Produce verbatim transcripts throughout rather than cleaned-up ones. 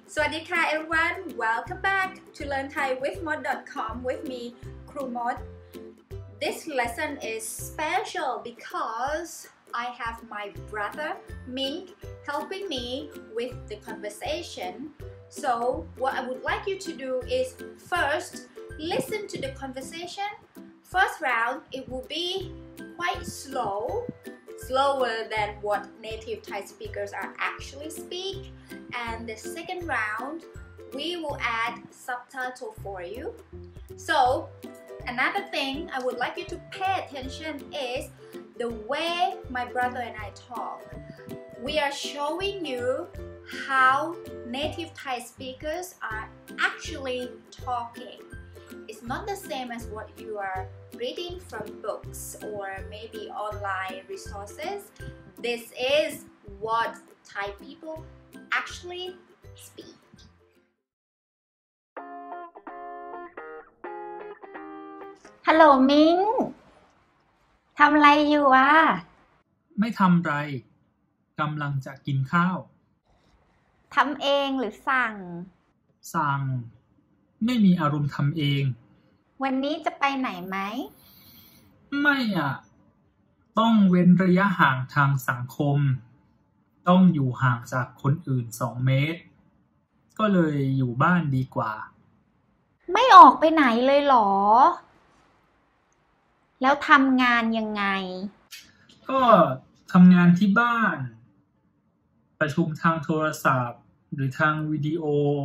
สวัสดีค่ะ everyone welcome back to learn Thai with mod dot com with me ครูมด This lesson is special because I have my brother Mink helping me with the conversation. So what I would like you to do is first listen to the conversation. First round it will be quite slow, slower than what native Thai speakers are actually speak. And the second round we will add subtitle for you. So another thing I would like you to pay attention is the way my brother and I talk. We are showing you how native Thai speakers are actually talking. It's not the same as what you are reading from books or maybe online resources. This is what Thai people actually speak. Hello Ming ทำอะไรอยู่อ่ะไม่ทำไรกำลังจะกินข้าวทำเองหรือสั่งสั่งไม่มีอารมณ์ทำเองวันนี้จะไปไหนไหมไม่อ่ะต้องเว้นระยะห่างทางสังคมต้องอยู่ห่างจากคนอื่นสองเมตรก็เลยอยู่บ้านดีกว่าไม่ออกไปไหนเลยหรอแล้วทำงานยังไงก็ทำงานที่บ้านประชุมทางโทรศัพท์หรือทางวิดีโอ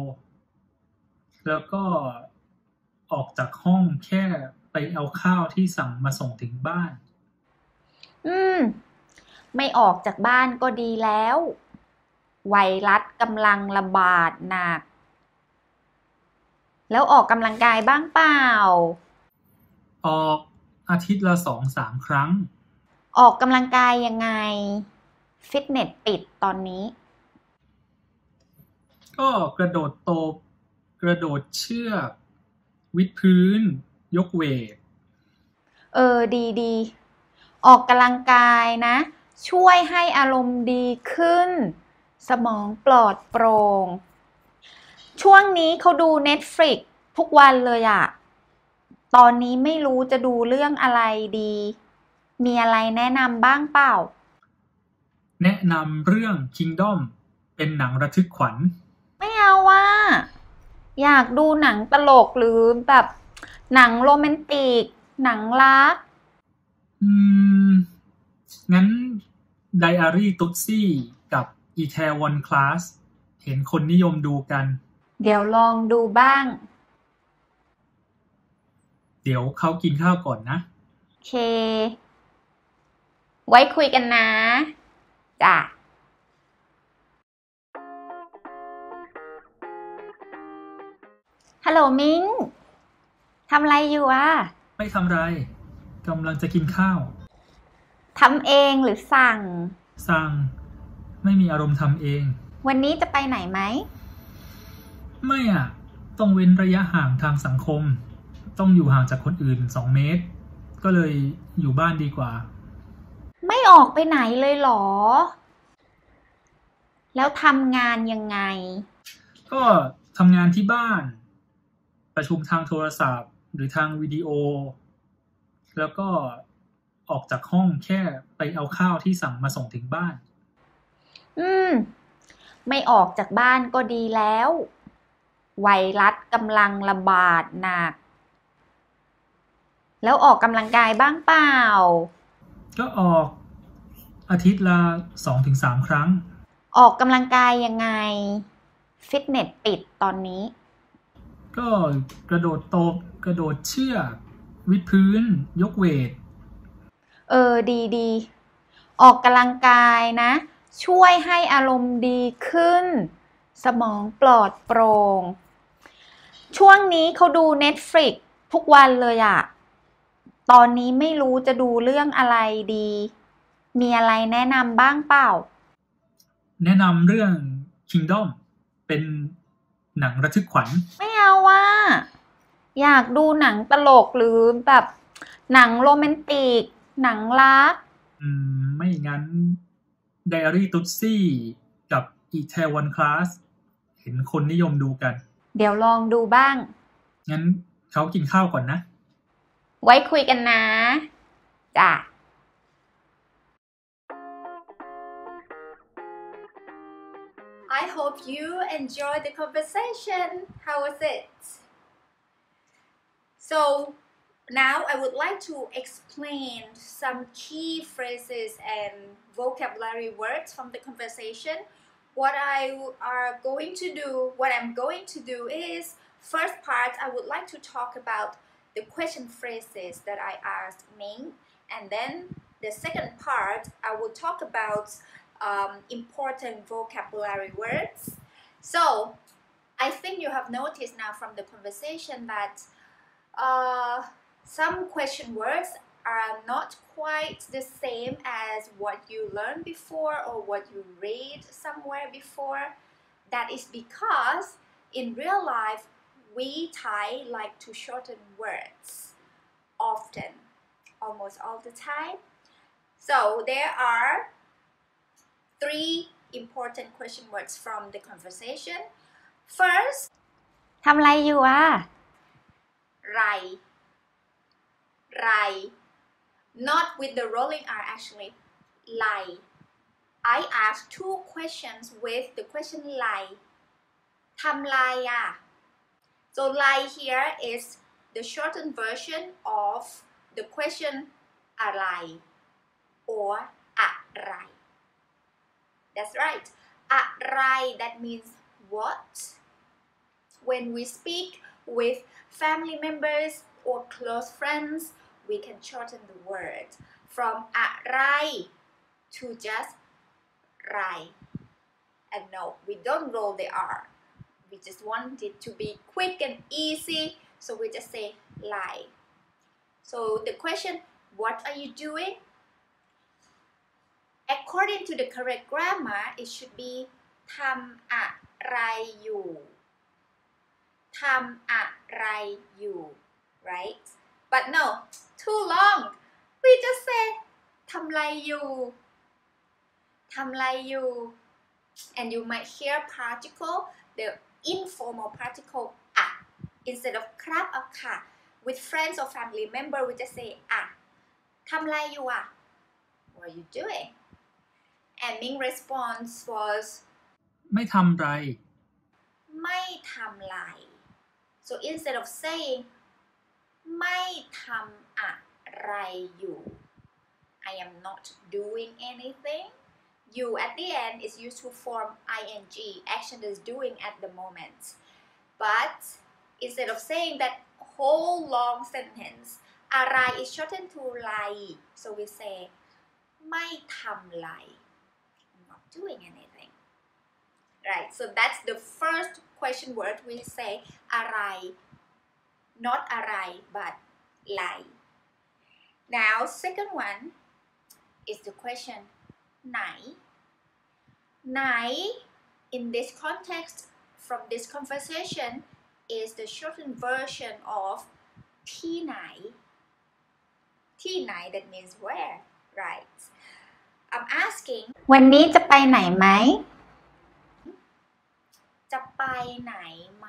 แล้วก็ออกจากห้องแค่ไปเอาข้าวที่สั่งมาส่งถึงบ้านอืมไม่ออกจากบ้านก็ดีแล้วไวรัสกำลังระบาดหนักแล้วออกกำลังกายบ้างเปล่าออกอาทิตย์ละสองสามครั้งออกกำลังกายยังไงฟิตเนสปิดตอนนี้ก็กระโดดโตบกระโดดเชือกวิดพื้นยกเวทเออดีดีออกกำลังกายนะช่วยให้อารมณ์ดีขึ้นสมองปลอดโปร่งช่วงนี้เขาดู Netflix ทุกวันเลยอะตอนนี้ไม่รู้จะดูเรื่องอะไรดีมีอะไรแนะนำบ้างเปล่าแนะนำเรื่อง Kingdom เป็นหนังระทึกขวัญไม่เอาว่ะอยากดูหนังตลกหรือแบบหนังโรแมนติกหนังรักอืมงั้น Diary Tutsi กับ Itaewon Class เห็นคนนิยมดูกันเดี๋ยวลองดูบ้างเดี๋ยวเขากินข้าวก่อนนะโอเคไว้คุยกันนะจ้ะฮัลโหลมิงทำอะไรอยู่อ่ะไม่ทำไรกำลังจะกินข้าวทำเองหรือสั่งสั่งไม่มีอารมณ์ทำเองวันนี้จะไปไหนไหมไม่อ่ะต้องเว้นระยะห่างทางสังคมต้องอยู่ห่างจากคนอื่นสองเมตรก็เลยอยู่บ้านดีกว่าไม่ออกไปไหนเลยหรอแล้วทำงานยังไงก็ทำงานที่บ้านประชุมทางโทรศัพท์หรือทางวิดีโอแล้วก็ออกจากห้องแค่ไปเอาข้าวที่สั่งมาส่งถึงบ้านอืมไม่ออกจากบ้านก็ดีแล้วไวรัสกำลังระบาดหนักแล้วออกกำลังกายบ้างเปล่าก็ออกอาทิตย์ละสองถึงสามครั้งออกกำลังกายยังไงฟิตเนสปิดตอนนี้ก็กระโดดโตบกระโดดเชือกวิดพื้นยกเวทเออดีดีออกกำลังกายนะช่วยให้อารมณ์ดีขึ้นสมองปลอดโปร่งช่วงนี้เขาดู Netflix ทุกวันเลยอะตอนนี้ไม่รู้จะดูเรื่องอะไรดีมีอะไรแนะนำบ้างเปล่าแนะนำเรื่อง Kingdom เป็นหนังระทึกขวัญไม่เอาว่ะอยากดูหนังตลกหรือแบบหนังโรแมนติกหนังรักอืมไม่งั้น Diary Tutsi กับ Itaewon Class เห็นคนนิยมดูกันเดี๋ยวลองดูบ้างงั้นเขากินข้าวก่อนนะไว้คุยกันนะจ้ะI hope you enjoyed the conversation. How was it? So now I would like to explain some key phrases and vocabulary words from the conversation. What I are going to do, what I'm going to do is, first part, I would like to talk about the question phrases that I asked Ming, and then the second part, I will talk about um, important vocabulary words. So I think you have noticed now from the conversation that uh, some question words are not quite the same as what you learned before or what you read somewhere before. That is because in real life, we Thai like to shorten words often, almost all the time. So there are three important question words from the conversation. First, ทำอะไรอยู่อ่ะไรไรNot with the rolling R actually. Lai. I asked two questions with the question lai. ทำไรอ่ะ So lai here is the shortened version of the question อะไร or อะไร That's right. อะไร that means what. When we speak with family members or close friends, we can shorten the word from อะไร to just ไร and no, we don't roll the R. We just want it to be quick and easy, so we just say ไร So the question, what are you doing? According to the correct grammar, it should be ทำอะไรอยู่ทำอะไรอยู่ right? But no, too long. We just say ทำไรอยู่ทำไรอยู่ and you might hear particle, the informal particle อะ instead of ครับเอาค่ะ with friends or family member we just say อะทำไรอยู่อะ What are you doing? And Ming response was ไม่ทำไรไม่ทำไร So instead of saying ไม่ทำอะไรอยู่ I am not doing anything. You at the end is used to form ing, action is doing at the moment. But instead of saying that whole long sentence, อะไร is shortened to ไร So we say ไม่ทำไร I'm not doing anything. Right, so that's the first question word we say อะไร not อะไร but ไร Now second one is the question ไหนไหน in this context from this conversation is the shortened version of ที่ไหนที่ไหน that means where, right? I'm asking วันนี้จะไปไหนไหมจะไปไหนไหม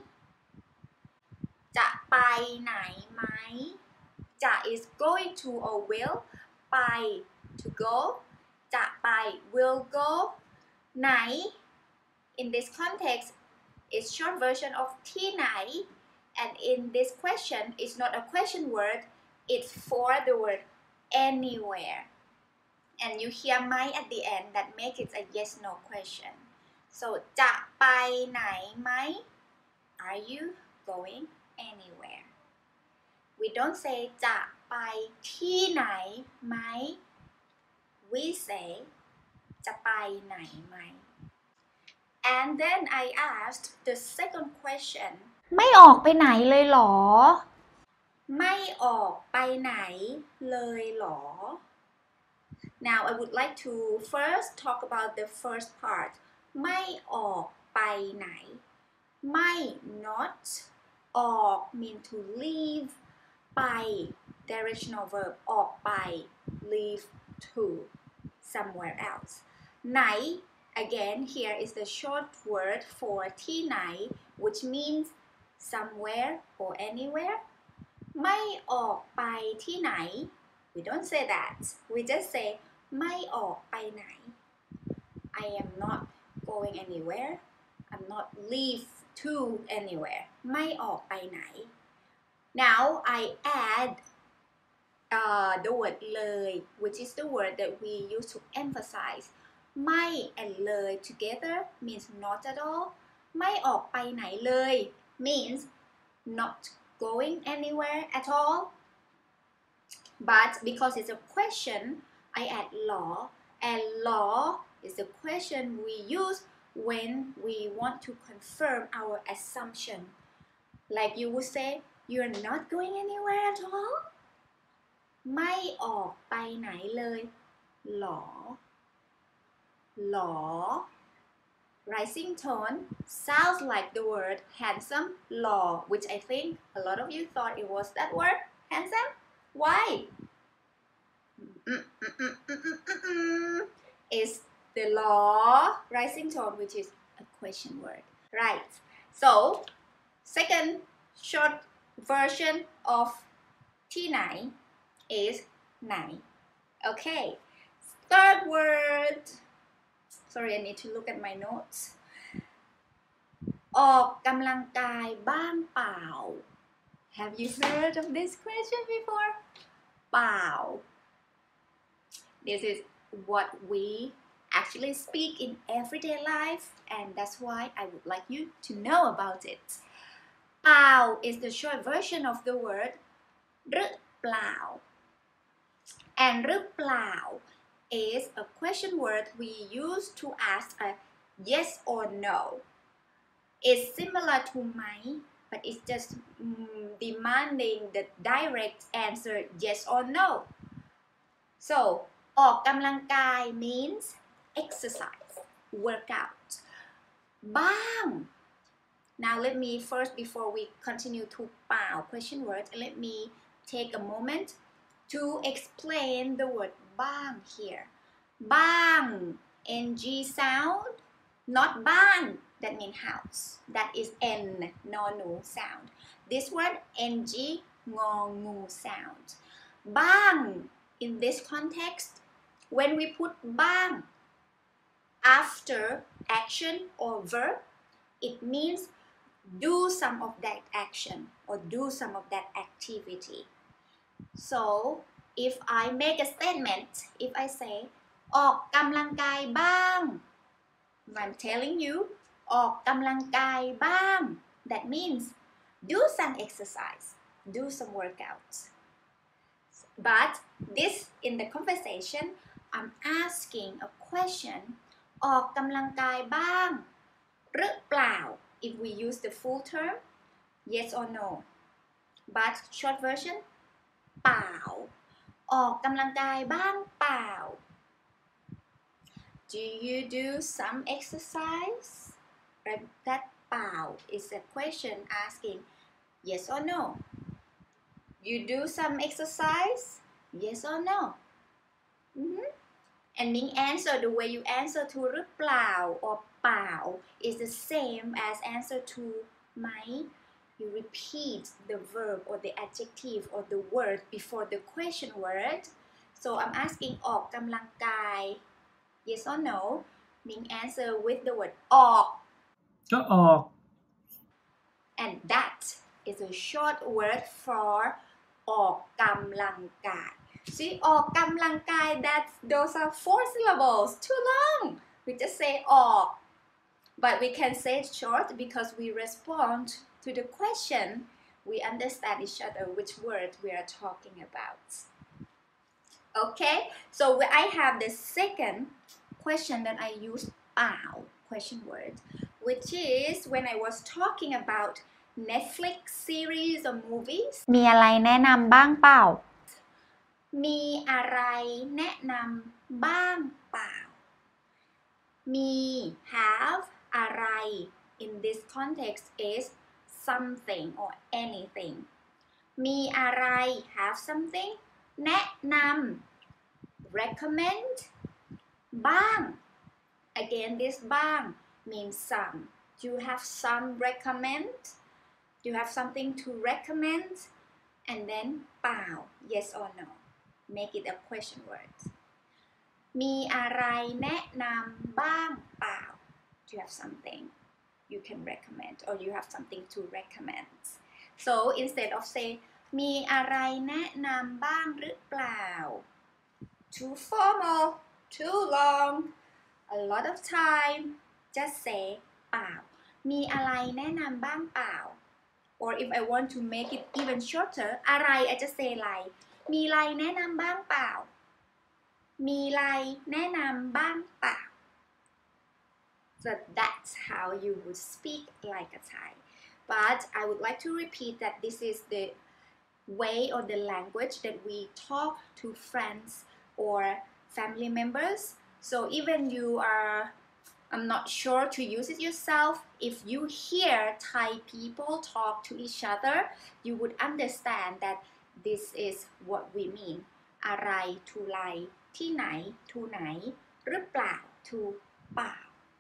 จะไปไหนไหมจะ is going to or will ไป to go จะไป will go ไหน in this context is short version of ที่ไหน and in this question it's not a question word, it's for the word anywhere and you hear ไหม at the end that make it a yes no question. So จะไปไหนไหม Are you going anywhere? We don't say จะไปที่ไหนไหม We say จะไปไหนไหม And then I asked the second question ไม่ออกไปไหนเลยหรอไม่ออกไปไหนเลยหรอ Now I would like to first talk about the first part ไม่ออกไปไหนไม่ not ออก mean to leave ไป directional verb ออกไป leave to somewhere else ไหน again, here is the short word for ที่ไหน which means somewhere or anywhere. ไม่ออกไปที่ไหน we don't say that, we just say ไม่ออกไปไหน I am not going anywhere, I'm not leave to anywhere. ไม่ออกไปไหน. Now I add uh, the word เลย which is the word that we use to emphasize. ไม่ and เลย together means not at all. ไม่ออกไปไหนเลย means not going anywhere at all. But because it's a question, I add law, and law is the question we use when we want to confirm our assumption. Like you would say, you're not going anywhere at all. ไม่ออกไปไหนเลยหรอหรอ Rising tone sounds like the word handsome, law, which I think a lot of you thought it was that word, handsome. Why? Mm, mm, mm, mm, mm, mm, mm. It's the law, rising tone, which is a question word. Right. So, second short version of ที่ไหน is ไหน. Okay. Third word. Sorry, I need to look at my notes. ออกกำลังกายบ้างเปล่า Have you heard of this question before? เปล่า This is what we actually speak in everyday life, and that's why I would like you to know about it. เปล่า is the short version of the word หรือเปล่า and หรือเปล่า is a question word we use to ask a yes or no. It's similar to ไหม but it's just mm, demanding the direct answer yes or no. So ออกกำลังกาย means exercise, workout. บ้าง Now let me first, before we continue to เปล่า question words, let me take a moment to explain the word บ้าง here. บ้าง ng sound, not บ้าน that means house. That is n, no nu sound. This word ng,งองู sound. บ้าง in this context, when we put บ้าง after action or verb, it means do some of that action or do some of that activity. So if I make a statement, if I say ออกกำลังกายบ้าง I'm telling you ออกกำลังกายบ้าง that means do some exercise, do some workouts. But this in the conversation, I'm asking a question ออกกำลังกายบ้างหรือเปล่า if we use the full term, yes or no. But short version เปล่าออกกำลังกายบ้างเปล่า Do you do some exercise? Right? That เปล่า is a question asking yes or no. You do some exercise? Yes or no. Mm-hmm. And the answer, the way you answer to หรือเปล่า or เปล่า is the same as answer to ไหม. You repeat the verb or the adjective or the word before the question word. So I'm asking ออกกำลังกาย yes or no. Being answer with the word ออกก็ออก And that is a short word for ออกกำลังกาย. See, ออกกำลังกาย that those are four syllables, too long. We just say ออก but we can say it short because we respond to the question. We understand each other which word we are talking about. Okay, so I have the second question that I use เปล่า question word, which is when I was talking about Netflix series or movies. มีอะไรแนะนำบ้างเปล่ามีอะไรแนะนำบ้างเปล่า มี have อะไร in this context is something or anything. มีอะไร have something แนะนำ recommend บ้าง Again, this บ้าง means some. Do you have some recommend? Do you have something to recommend? And then เปล่า yes or no. Make it a question word. มีอะไรแนะนำบ้างเปล่า Do you have something you can recommend or you have something to recommend? So instead of say มีอะไรแนะนำบ้างหรือเปล่า Too formal, too long, a lot of time. Just say เปล่า มีอะไรแนะนำบ้างเปล่า Or if I want to make it even shorter อะไร I just say อะไรมีอะไรแนะนำบ้างเปล่ามีอะไรแนะนำบ้างเปล่า So that's how you would speak like a Thai. But I would like to repeat that this is the way or the language that we talk to friends or family members. So even you are I'm not sure to use it yourself. If you hear Thai people talk to each other, you would understand that this is what we mean. อะไร to ไร ที่ไหน to ไหน หรือเปล่า to เปล่า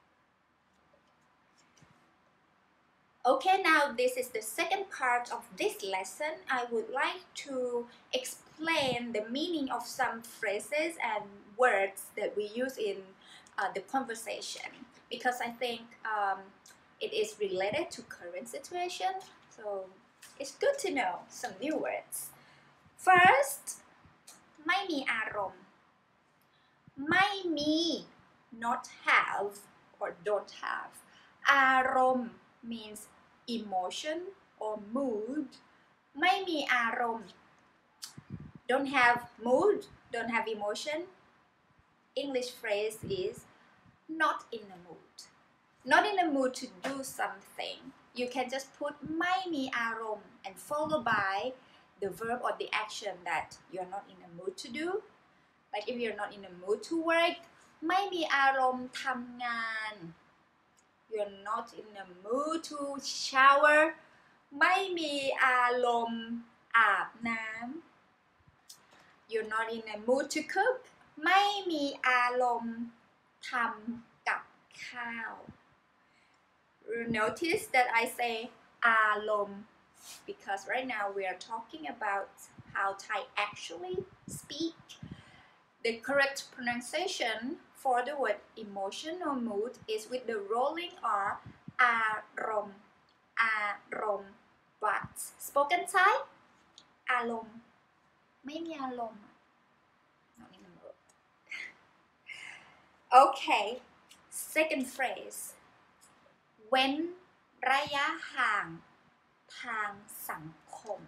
Okay, now this is the second part of this lesson. I would like to explain the meaning of some phrases and words that we use in uh, the conversation because I think um, it is related to current situation. So it's good to know some new words. First, ไม่มีอารมณ์ ไม่มี not have or don't have. อารมณ์ means emotion or mood. ไม่มีอารมณ์ don't have mood, don't have emotion. English phrase is not in the mood. Not in the mood to do something. You can just put ไม่มีอารมณ์ and follow by the verb or the action that you're not in the mood to do. Like if you're not in the mood to work, ไม่มีอารมณ์ทำงาน You're not in the mood to shower. ไม่มีอารมณ์อาบน้ำ You're not in the mood to cook. ไม่มีอารมณ์ทำกับข้าว Notice that I say อารมณ์ because right now we are talking about how Thai actually speak. The correct pronunciation for the word emotion or mood is with the rolling R อารมณ์อารมณ์ but spoken Thai อารมณ์ไม่มีอารมณ์ not in the mood. Okay, second phrase เว้นระยะห่างทางสังคม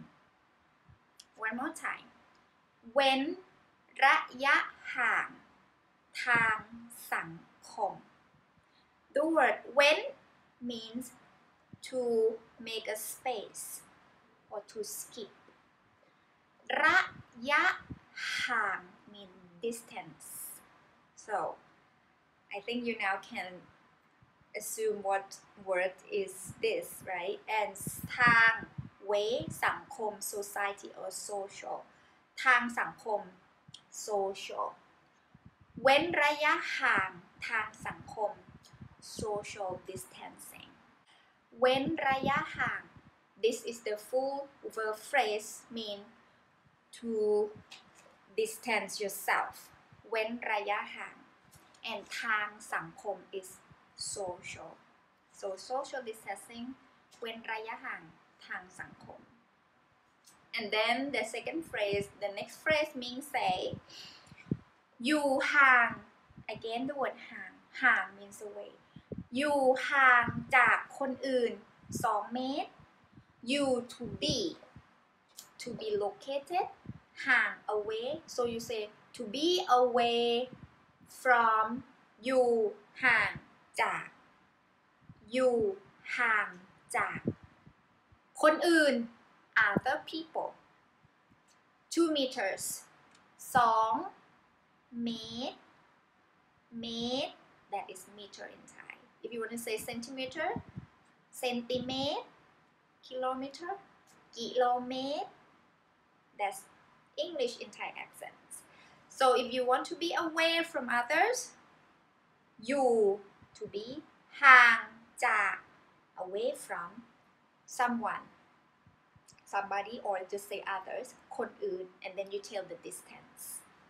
One more time เว้นระยะห่างทางสังคม The word เว้น means to make a space or to skip ระยะห่าง means distance. So I think you now can assume what word is this, right? And ทาง way สังคม society or social ทางสังคม social เว้นระยะห่างทางสังคม social distancing เว้นระยะห่าง this is the full verb phrase mean to distance yourself เว้นระยะห่าง and ทางสังคม is social so social distancing เว้นระยะห่างทางสังคม and then the second phrase the next phrase means say อยู่ห่าง again the word ห่างห่าง means away อยู่ห่างจากคนอื่นสองเมตร you to be to be located ห่าง away so you say to be away from you ห่างจาก you ห่างจากคนอื่น other people two meters สองเมตร เมตร that is meter in Thai if you want to say centimeter เซนติเมตร kilometer กิโลเมตร that's English in Thai accents so if you want to be away from others อยู่ to be ห่างจาก away from someone somebody or just say others คนอื่น and then you tell the distance.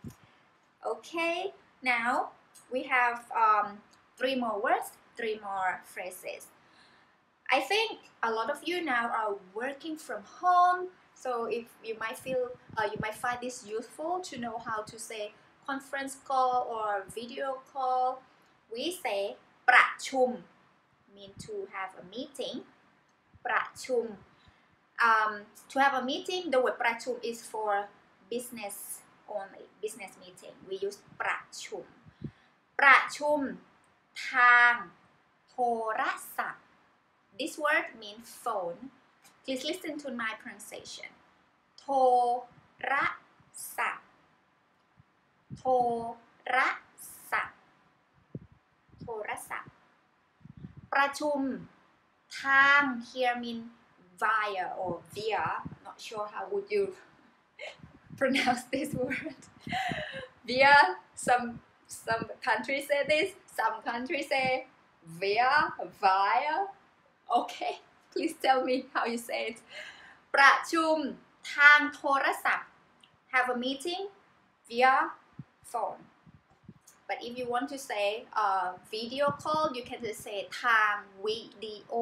Okay, now we have um, three more words, three more phrases. I think a lot of you now are working from home, so if you might feel uh, you might find this useful to know how to say conference call or video call. We say ประชุม mean to have a meeting. ประชุม um, to have a meeting, the word ประชุม is for business only, business meeting. We use ประชุม ประชุมทางโทรศัพท์ This word means phone. Please listen to my pronunciation. โทรศัพท์ โทรศัพท์ โทรศัพท์ ประชุมทาง here mean via or via. Not sure how would you pronounce this word. Via. Some some countries say this. Some countries say via, via. Okay, please tell me how you say it. ประชุมทางโทรศัพท์ have a meeting via phone. But if you want to say uh, video call, you can just say ทาง video.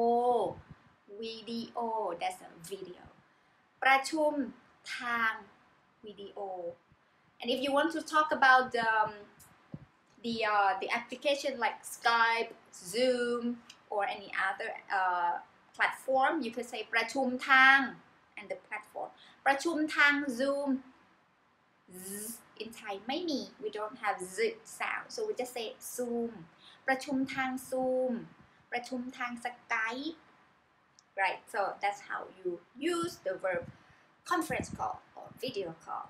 Video, that's a video. ประชุมทาง video. And if you want to talk about the um, the uh, the application like Skype, Zoom, or any other uh, platform, you can say ประชุมทาง and the platform. ประชุมทาง Zoom. Z, in Thai ไม่มี we don't have z sound, so we just say Zoom. ประชุมทาง Zoom. ประชุมทาง Skype. Right, so that's how you use the verb conference call or video call.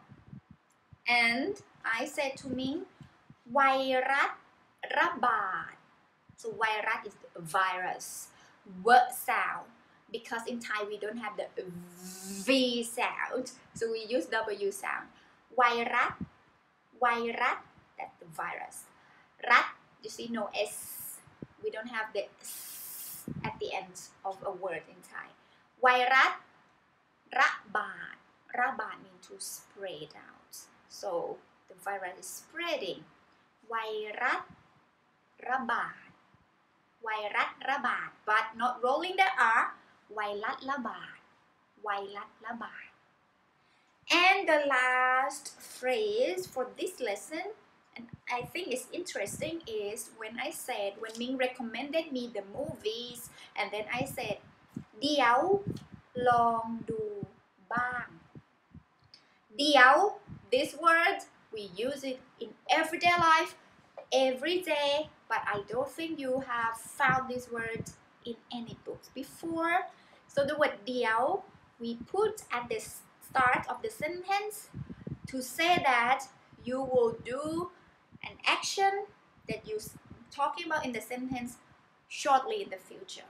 And I said to Ming, ไวรัสระบาด. So ไวรัส is a virus. W sound. Because in Thai we don't have the V sound, so we use W sound. ไวรัส ไวรัส that's the virus. รัฐ you see no S. We don't have the S at the end of a word in Thai. ไวรัสระบาด ระบาด mean to spread out. So the virus is spreading. ไวรัสระบาด ไวรัสระบาด but not rolling the R. ไวรัสระบาด ไวรัสระบาด. And the last phrase for this lesson, and I think it's interesting, is when I said, when Ming recommended me the movies, and then I said, เดี๋ยวลองดูบ้าง เดี๋ยว this word, we use it in everyday life, every day, but I don't think you have found this word in any books before. So the word เดี๋ยว we put at the start of the sentence to say that you will do an action that you're talking about in the sentence shortly in the future.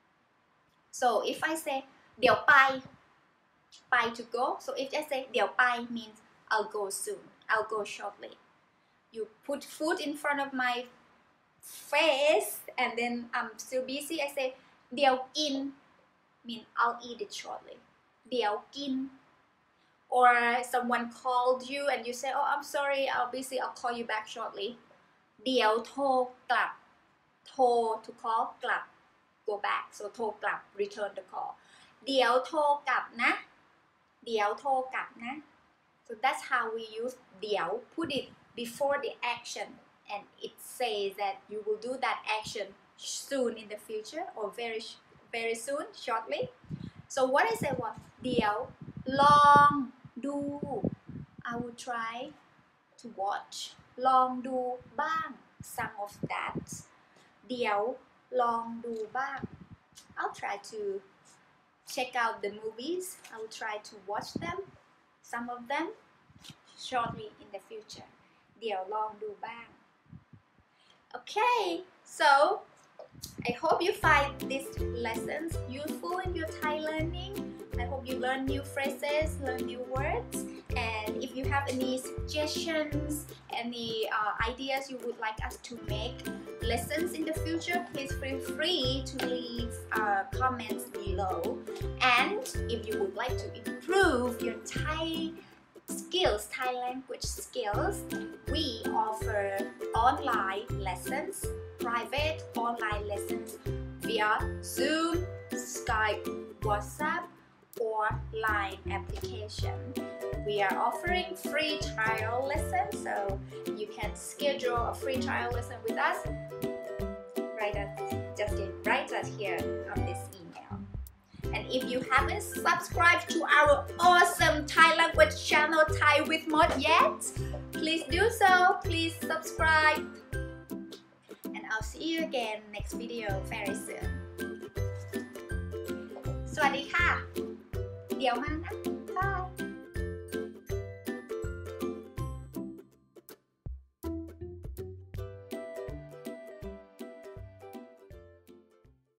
So if I say เดี๋ยวไป ไป to go, so if I say เดี๋ยวไป means I'll go soon, I'll go shortly. You put food in front of my face and then I'm still busy. I say เดี๋ยวกิน mean I'll eat it shortly. เดี๋ยวกิน. Or someone called you and you say, oh, I'm sorry, I'll be busy, I'll call you back shortly. เดี๋ยวโทรกลับ โทร to call กลับ go back, so โทรกลับ return the call. เดี๋ยวโทรกลับนะ เดี๋ยวโทรกลับนะ so that's how we use เดี๋ยว put it before the action and it says that you will do that action soon in the future or very very soon, shortly. So what I say was เดี๋ยวลองดู I will try to watch ลองดูบ้าง some of that เดี๋ยวลองดูบ้าง I'll try to check out the movies. I will try to watch them, some of them shortly in the future เดี๋ยวลองดูบ้าง Okay, so I hope you find these lessons useful in your Thai learning. I hope you learn new phrases, learn new words, and if you have any suggestions, any uh, ideas you would like us to make, lessons in the future, please feel free to leave uh, comments below. And if you would like to improve your Thai skills, Thai language skills, we offer online lessons, private online lessons via Zoom, Skype, WhatsApp, or Line application. We are offering free trial lessons, so you can schedule a free trial lesson with us. Write us, just write us here on this email. And if you haven't subscribed to our awesome Thai language channel Thai with Mod yet, please do so. Please subscribe. And I'll see you again next video very soon. สวัสดีค่ะ เดี๋ยวมานะ Bye.